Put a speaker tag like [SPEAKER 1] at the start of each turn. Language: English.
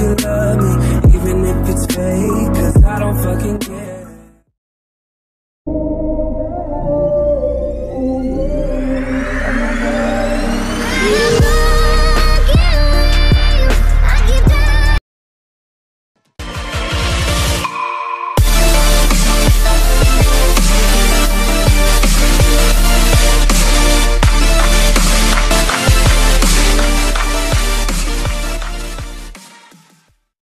[SPEAKER 1] love me, even if it's fake, cause I don't fucking care.